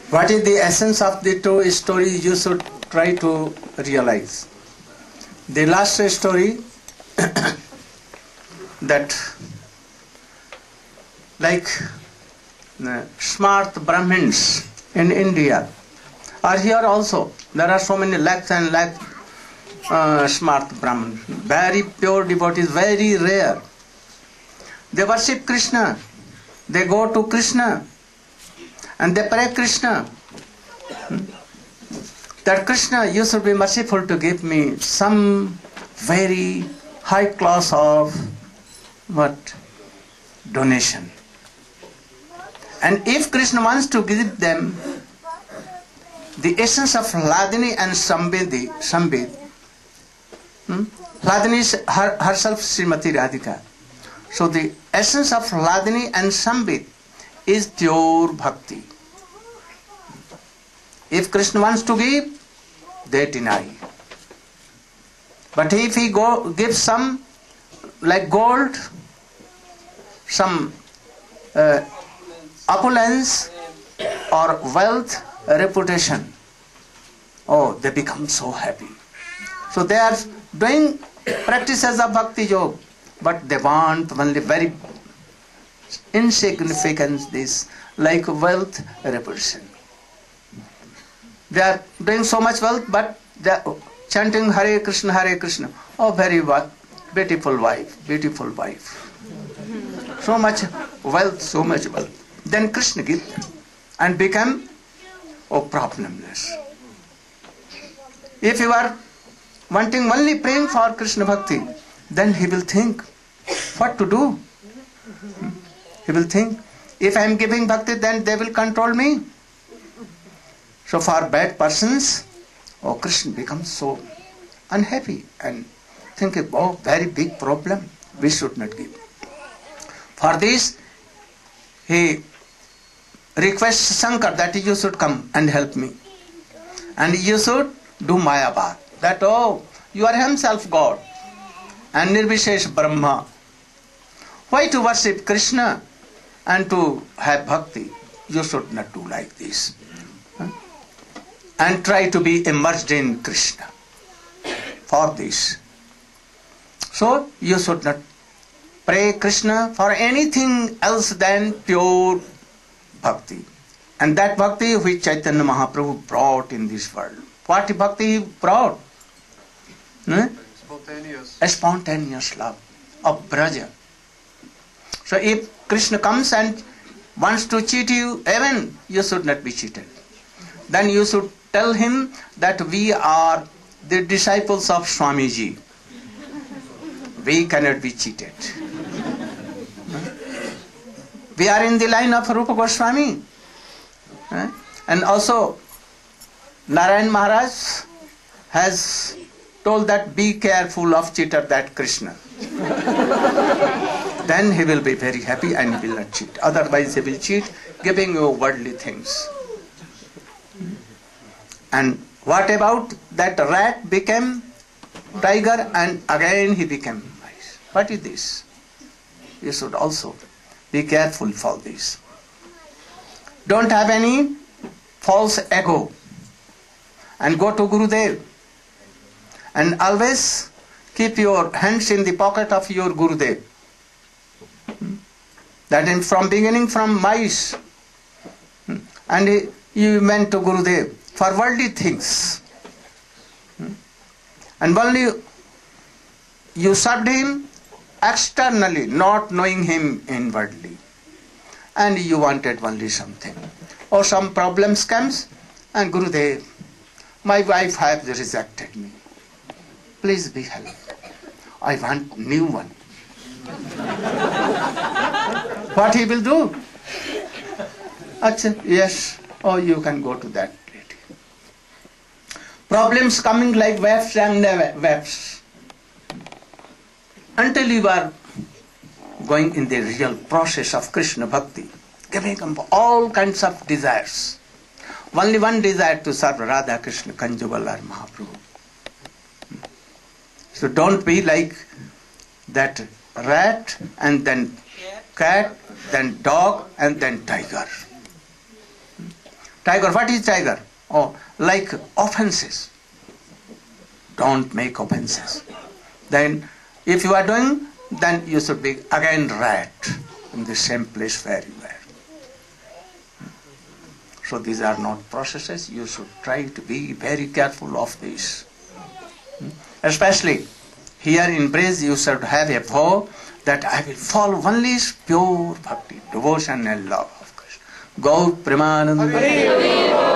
What is the essence of the two stories you should try to realize? The last story that like smart Brahmins in India are here also. There are so many lakhs and lakhs smart Brahmins, very pure devotees, very rare. They worship Krishna, they go to Krishna and they pray Krishna. That Krishna, you should be merciful to give me some very high class of donation. And if Krishna wants to give them the essence of Hladini and Sambit, Hladini is herself Srimati Radhika. So the essence of Hladini and Sambit is pure bhakti. If Krishna wants to give, they deny. But if he gives some like gold, some opulence or wealth, reputation, oh, they become so happy. So they are doing practices of bhakti yoga, but they want only very insignificant this, like wealth, reputation. They are doing so much wealth, but they are chanting Hare Krishna, Hare Krishna. Oh, very beautiful wife, beautiful wife. So much wealth, so much wealth. Then Krishna gives them and become problemless. If you are wanting only praying for Krishna Bhakti, then he will think what to do. He will think, if I am giving Bhakti, then they will control me. So for bad persons, Krishna becomes so unhappy and thinking, oh, very big problem, we should not give. For this, he requests Shankar that you should come and help me. And you should do Mayabad. That, oh, you are himself God and Nirvishesh Brahma. Why to worship Krishna and to have bhakti? You should not do like this. And try to be immersed in Krishna for this. So you should not pray Krishna for anything else than pure bhakti. And that bhakti which Chaitanya Mahaprabhu brought in this world. What bhakti he brought? Spontaneous. A spontaneous love of Braja. So if Krishna comes and wants to cheat you, even you should not be cheated. Then you should tell him that we are the disciples of Swamiji. We cannot be cheated. We are in the line of Rupa Goswami. And also Narayana Maharaj has told that be careful of cheater, that Krishna. Then he will be very happy and he will not cheat. Otherwise he will cheat, giving you worldly things. And what about that rat became tiger and again he became mice? What is this? You should also be careful for this. Don't have any false ego and go to Gurudev and always keep your hands in the pocket of your Gurudev. That is from beginning from mice and you went to Gurudev for worldly things. And only you served him externally, not knowing him inwardly. And you wanted only something. Or some problems comes and Gurudev, my wife has rejected me. Please be helped. I want new one. What he will do? Achha, yes, oh, you can go to that lady. Problems coming like waves and waves. Until you are going in the real process of Krishna Bhakti, giving up all kinds of desires. Only one desire to serve Radha Krishna Kanjuvalar Mahaprabhu. So don't be like that rat and then cat, then dog and then tiger. Tiger, what is tiger? Oh, like offenses. Don't make offenses. Then, if you are doing, then you should be again rat in the same place where you were. So these are not processes. You should try to be very careful of this. Especially here in Brij, you should have a vow that I will follow only pure bhakti, devotion and love of Krishna. Go Premanand.